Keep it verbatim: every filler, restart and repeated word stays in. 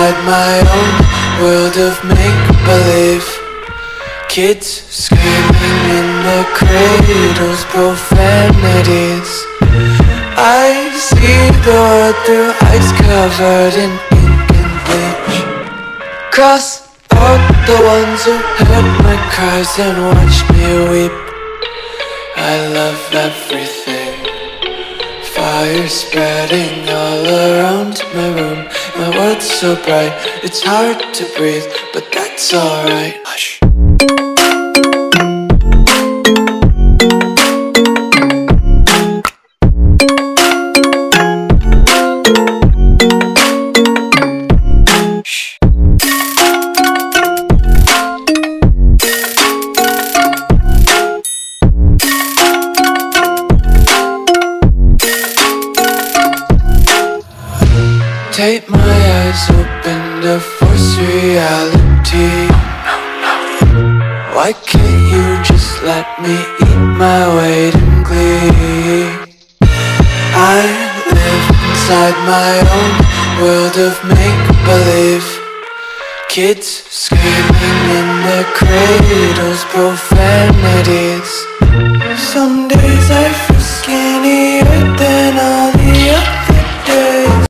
inside my own world of make-believe. Kids screaming in the cradles, profanities. I see the world through eyes covered in ink and bleach. Cross out the ones who heard my cries and watched me weep. I love everything. Fire spreading all around my room. My world's so bright, it's hard to breathe, but that's alright. Hush. Tape my eyes open to force reality. Why can't you just let me eat my weight in glee? I live inside my own world of make-believe. Kids screaming in their cradles, profanities. Some days I feel skinnier than I